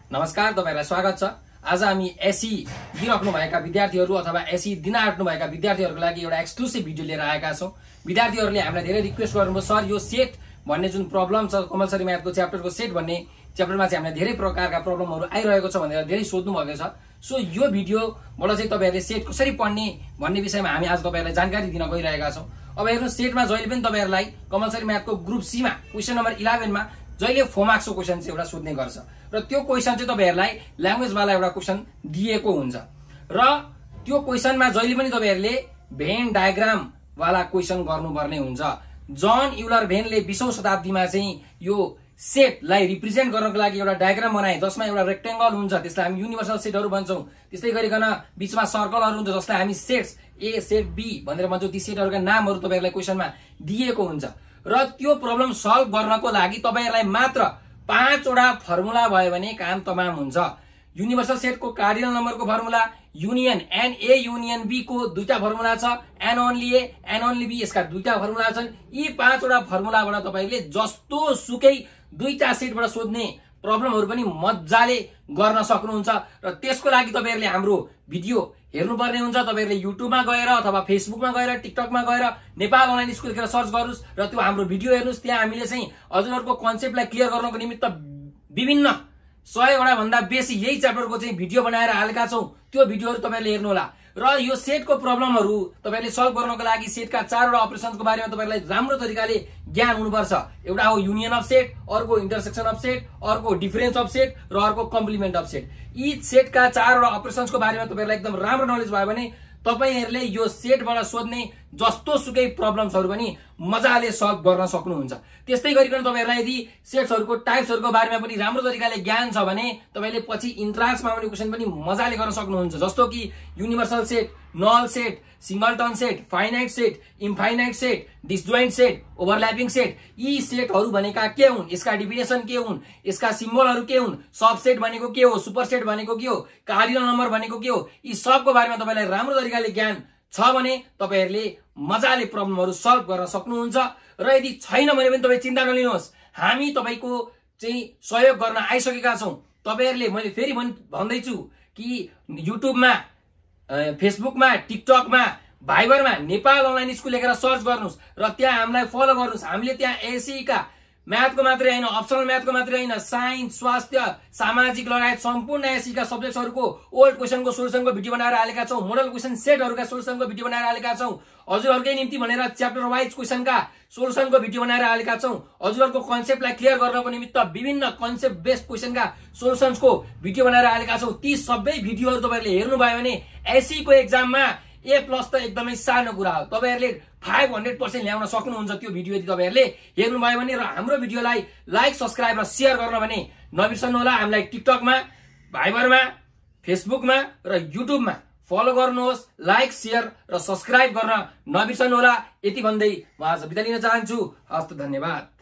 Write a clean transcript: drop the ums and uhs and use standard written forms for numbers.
नमस्कार, तपाईहरुलाई स्वागत छ। आज हामी एसई दिइराख्नु भएका विद्यार्थीहरु अथवा एसई दिन आँट्नु भएका विद्यार्थीहरुको लागि एउटा एक्सक्लुसिभ भिडियो लिएर आएका छौं। विद्यार्थीहरुले हामीलाई धेरै रिक्वेस्ट गर्नुभयो, सर यो सेट भन्ने जुन प्रब्लम छ कम्पलसरी म्याथको च्याप्टरको सेट भन्ने च्याप्टरमा चाहिँ हामीलाई धेरै प्रकारका प्रब्लमहरु आइरहेको छ भनेर धेरै सोध्नु भएको छ। सो यो भिडियोबाट चाहिँ तपाईहरुले सेट कसरी पढ्ने भन्ने विषयमा हामी आज तपाईहरुलाई जानकारी दिन गइरहेका छौं। अब हेर्नु, सेटमा जहिले पनि तपाईहरुलाई कम्पलसरी म्याथको ग्रुप सी मा क्वेशन नम्बर 11 मा जहिले 4 मार्क्सको क्वेशन चाहिँ एउटा सोध्ने गर्छ र त्यो क्वेशन चाहिँ तपाईहरुलाई ल्याङ्ग्वेज वाला एउटा क्वेशन दिएको हुन्छ र त्यो क्वेशनमा जहिले पनि तपाईहरुले भेन डायग्राम वाला क्वेशन गर्नुपर्ने हुन्छ। जन युलर भेनले 20औं शताब्दीमा चाहिँ यो सेटलाई रिप्रेजेन्ट गर्नको लागि एउटा डायग्राम बनाए जसमा एउटा रेक्टेंगल हुन्छ, त्यसलाई हामी युनिभर्सल सेटहरु भन्छौं। त्यस्तै गरिकन बीचमा सर्कलहरु हुन्छ जसलाई हामी सेट्स ए सेट बी भनेर भन्छौं। ती सेटहरुका नामहरु तपाईहरुलाई क्वेशनमा दिएको हुन्छ र त्यो प्रब्लम सल्भ गर्नको लागि तपाईहरुलाई मात्र 5 वटा फर्मुला भयो भने काम तमाम हुन्छ। युनिभर्सल सेटको कार्डिनल नम्बरको formula, union N A union B को दुईटा फर्मुला छ, N only A N only B यसका दुईटा फर्मुला छन्। यी 5 वटा फर्मुलाबाट तपाईले जस्तो सुकै दुईटा सेटबाट सोध्ने प्रब्लमहरु पनि मज्जाले गर्न सक्नुहुन्छ र त्यसको लागि तपाईहरुले हाम्रो भिडियो हेर्नुपर्ने हुन्छ। तपाईहरुले युट्युबमा गएर अथवा फेसबुकमा गएर टिकटकमा गएर नेपाल अनलाइन स्कुल लेखेर सर्च गर्नुस् र त्यो हाम्रो भिडियो हेर्नुस्। त्यहाँ हामीले चाहिँ हजुरहरुको कन्सेप्टलाई क्लियर गर्नको निमित्त विभिन्न 100 वटा भन्दा बेसी यही च्याप्टरको चाहिँ भिडियो बनाएर हालेका छौं। त्यो भिडियोहरु तपाईहरुले हेर्नु होला र यो सेटको प्रब्लमहरु तपाईहरुले सल्भ गर्नको लागि सेटका 4 वटा अपरेशन्सको बारेमा तपाईहरुलाई राम्रो तरिकाले ज्ञान हुनुपर्छ। एउटा हो युनियन अफ सेट, अर्को इन्टरसेक्सन अफ सेट, अर्को डिफरेन्स अफ सेट र अर्को कम्प्लिमेन्ट अफ सेट। यी सेटका 4 वटा अपरेशन्सको बारेमा तपाईहरुलाई एकदम राम्रो नलेज भयो भने तपाईहरुले यो सेटबाट सोध्ने जस्तो सुकै प्रब्लम्सहरु पनि मजाले सल्भ गर्न सक्नुहुन्छ। त्यस्तै गरिकन तपाईहरुलाई यदि सेट्सहरुको टाइप्सहरुको बारेमा पनि राम्रो तरिकाले ज्ञान छ भने तपाईले पछि इन्ट्रान्समा आउने क्वेशन पनि मजाले गर्न सक्नुहुन्छ। जस्तो कि universal set, null set, singleton set, finite set, infinite set, disjoint set, overlapping set. यी सेटहरु भनेका के हुन्, यसका डेफिनेसन के हुन्, यसका सिम्बलहरु के हुन्, सबसेट भनेको के हो, सुपरसेट भनेको के हो, कार्डिनल नम्बर भनेको के हो, यी सबको बारेमा तपाईलाई राम्रो तरिकाले ज्ञान छ भने तपाईहरुले मजाले प्रब्लमहरु सल्भ गर्न सक्नुहुन्छ। र यदि छैन भने पनि तपाई चिन्ता नलिनुहोस्, हामी तपाईको चाहिँ सहयोग गर्न आइसकेका छौं। तपाईहरुले मैले फेरि भन्दै छु कि युट्युबमा, फेसबुकमा, टिकटकमा, भाइबरमा नेपाल अनलाइन स्कुल लेखेर सर्च गर्नुस् र त्यहाँ हामीलाई फलो गर्नुस्। हामीले त्यहाँ एसई का म्याथको मात्रै हैन, अप्सनल म्याथको मात्रै हैन, साइन्स, स्वास्थ्य, सामाजिक लगायत सम्पूर्ण एसई का सब्जेक्ट्सहरुको ओल्ड क्वेशनको सोलुसनको भिडियो बनाएर हालेका छौं। मोडल क्वेशन सेटहरुका सोलुसनको भिडियो बनाएर हालेका छौं। हजुरहरुकै निम्ति भनेर च्याप्टर वाइज क्वेशनका सोलुसनको भिडियो बनाएर हालेका छौं। हजुरहरुको कन्सेप्टलाई क्लियर गर्नको निमित्त विभिन्न कन्सेप्ट बेस्ड क्वेशनका सोलुसन्सको भिडियो बनाएर हालेका छौं। ती सबै भिडियोहरु तपाईहरुले हेर्नुभयो भने एसई को एक्जाममा ए प्लस त एकदमै सानो कुरा हो। तपाईहरुले 500% ल्याउन सक्नुहुन्छ त्यो भिडियो यदि तपाईहरुले हेर्नुभयो भने। र हाम्रो भिडियोलाई लाइक, सब्स्क्राइब र शेयर गर्न भने नबिर्सनु होला। हामीलाई टिकटकमा, भाइबरमा, फेसबुकमा र युट्युबमा फलो गर्नुहोस्। लाइक, शेयर र सब्स्क्राइब गर्न नबिर्सनु होला। यति भन्दै म आज बिदा लिन चाहन्छु। हस्त, धन्यवाद।